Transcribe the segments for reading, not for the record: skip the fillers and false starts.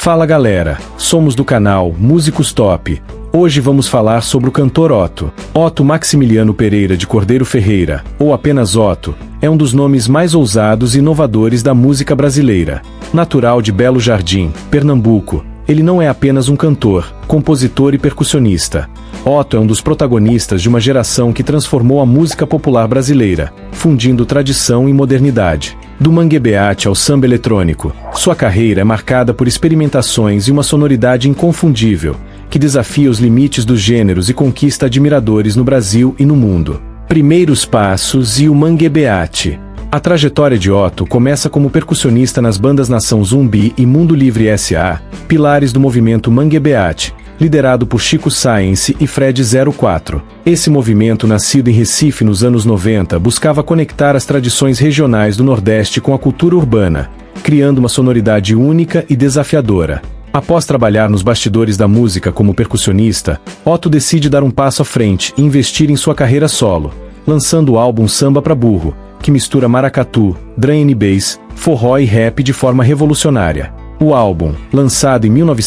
Fala galera, somos do canal Músicos Top. Hoje vamos falar sobre o cantor Otto. Otto Maximiliano Pereira de Cordeiro Ferreira, ou apenas Otto, é um dos nomes mais ousados e inovadores da música brasileira. Natural de Belo Jardim, Pernambuco, ele não é apenas um cantor, compositor e percussionista. Otto é um dos protagonistas de uma geração que transformou a música popular brasileira, fundindo tradição e modernidade. Do mangue beat ao samba eletrônico, sua carreira é marcada por experimentações e uma sonoridade inconfundível, que desafia os limites dos gêneros e conquista admiradores no Brasil e no mundo. Primeiros passos e o mangue beat. A trajetória de Otto começa como percussionista nas bandas Nação Zumbi e Mundo Livre S.A., pilares do movimento mangue beat, liderado por Chico Science e Fred 04. Esse movimento, nascido em Recife nos anos 90, buscava conectar as tradições regionais do Nordeste com a cultura urbana, criando uma sonoridade única e desafiadora. Após trabalhar nos bastidores da música como percussionista, Otto decide dar um passo à frente e investir em sua carreira solo, lançando o álbum Samba Pra Burro, que mistura maracatu, drum and bass, forró e rap de forma revolucionária. O álbum, lançado em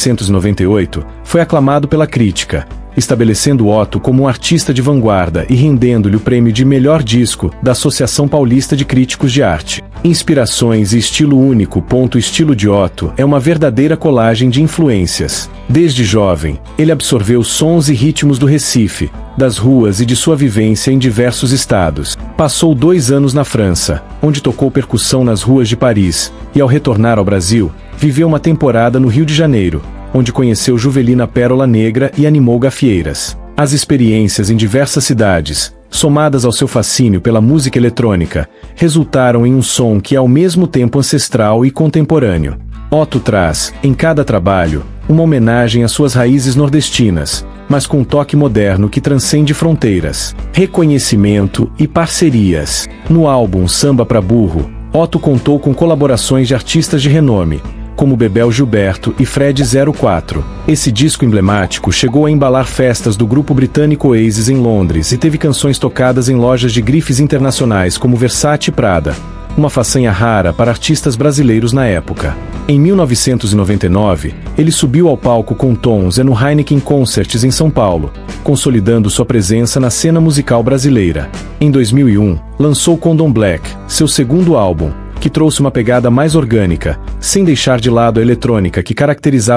1998, foi aclamado pela crítica, estabelecendo Otto como um artista de vanguarda e rendendo-lhe o prêmio de melhor disco da Associação Paulista de Críticos de Arte. Inspirações e estilo único. O estilo de Otto é uma verdadeira colagem de influências. Desde jovem, ele absorveu sons e ritmos do Recife, das ruas e de sua vivência em diversos estados. Passou 2 anos na França, onde tocou percussão nas ruas de Paris, e ao retornar ao Brasil, viveu uma temporada no Rio de Janeiro, onde conheceu Juvelina Pérola Negra e animou gafieiras. As experiências em diversas cidades, somadas ao seu fascínio pela música eletrônica, resultaram em um som que é ao mesmo tempo ancestral e contemporâneo. Otto traz, em cada trabalho, uma homenagem às suas raízes nordestinas, mas com um toque moderno que transcende fronteiras. Reconhecimento e parcerias. No álbum Samba Pra Burro, Otto contou com colaborações de artistas de renome, como Bebel Gilberto e Fred 04. Esse disco emblemático chegou a embalar festas do grupo britânico Oasis em Londres e teve canções tocadas em lojas de grifes internacionais como Versace e Prada, uma façanha rara para artistas brasileiros na época. Em 1999, ele subiu ao palco com Tons no Heineken Concerts em São Paulo, consolidando sua presença na cena musical brasileira. Em 2001, lançou Condom Black, seu segundo álbum, que trouxe uma pegada mais orgânica, sem deixar de lado a eletrônica que caracterizava.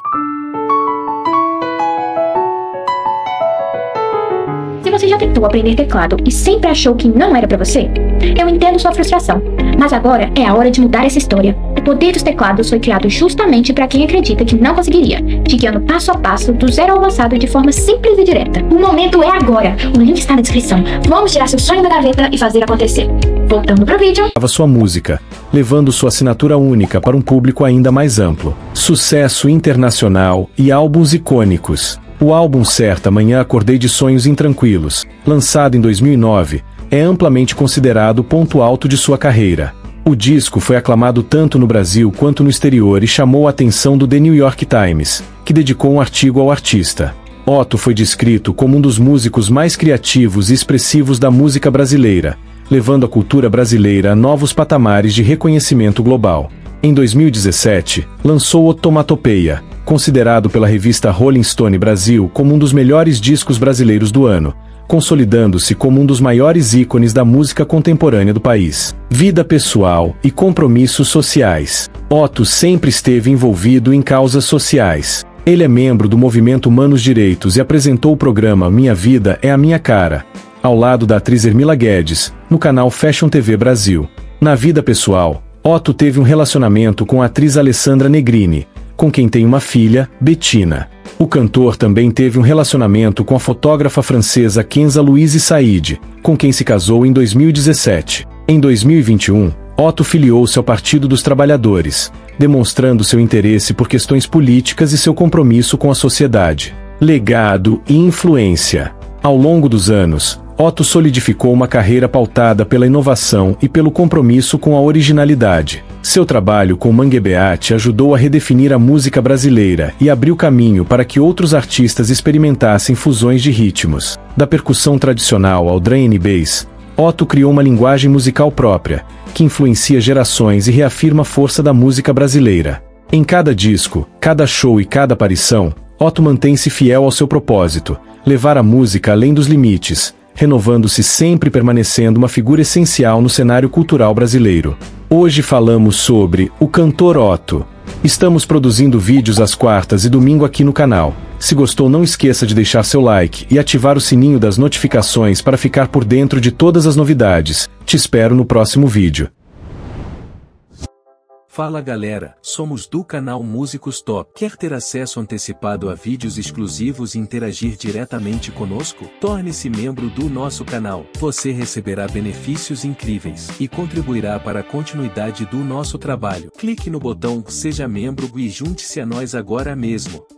Se você já tentou aprender teclado e sempre achou que não era pra você, eu entendo sua frustração, mas agora é a hora de mudar essa história. O poder dos teclados foi criado justamente para quem acredita que não conseguiria, te guiando passo a passo do zero ao avançado de forma simples e direta. O momento é agora, o link está na descrição. Vamos tirar seu sonho da gaveta e fazer acontecer. Voltando pro vídeo. Sua música, levando sua assinatura única para um público ainda mais amplo. Sucesso internacional e álbuns icônicos. O álbum Certa Manhã Acordei de Sonhos Intranquilos, lançado em 2009, é amplamente considerado o ponto alto de sua carreira. O disco foi aclamado tanto no Brasil quanto no exterior e chamou a atenção do The New York Times, que dedicou um artigo ao artista. Otto foi descrito como um dos músicos mais criativos e expressivos da música brasileira, levando a cultura brasileira a novos patamares de reconhecimento global. Em 2017, lançou Otomatopeia, considerado pela revista Rolling Stone Brasil como um dos melhores discos brasileiros do ano, consolidando-se como um dos maiores ícones da música contemporânea do país. Vida pessoal e compromissos sociais. Otto sempre esteve envolvido em causas sociais. Ele é membro do movimento Humanos Direitos e apresentou o programa Minha Vida é a Minha Cara, ao lado da atriz Ermila Guedes, no canal Fashion TV Brasil. Na vida pessoal, Otto teve um relacionamento com a atriz Alessandra Negrini, com quem tem uma filha, Bettina. O cantor também teve um relacionamento com a fotógrafa francesa Kenza Louise Said, com quem se casou em 2017. Em 2021, Otto filiou-se ao Partido dos Trabalhadores, demonstrando seu interesse por questões políticas e seu compromisso com a sociedade. Legado e influência. Ao longo dos anos, Otto solidificou uma carreira pautada pela inovação e pelo compromisso com a originalidade. Seu trabalho com mangue beat ajudou a redefinir a música brasileira e abriu caminho para que outros artistas experimentassem fusões de ritmos. Da percussão tradicional ao drum and bass, Otto criou uma linguagem musical própria, que influencia gerações e reafirma a força da música brasileira. Em cada disco, cada show e cada aparição, Otto mantém-se fiel ao seu propósito, levar a música além dos limites, renovando-se sempre e permanecendo uma figura essencial no cenário cultural brasileiro. Hoje falamos sobre o cantor Otto. Estamos produzindo vídeos às quartas e domingo aqui no canal. Se gostou, não esqueça de deixar seu like e ativar o sininho das notificações para ficar por dentro de todas as novidades. Te espero no próximo vídeo. Fala galera, somos do canal Músicos Top. Quer ter acesso antecipado a vídeos exclusivos e interagir diretamente conosco? Torne-se membro do nosso canal. Você receberá benefícios incríveis e contribuirá para a continuidade do nosso trabalho. Clique no botão Seja Membro e junte-se a nós agora mesmo.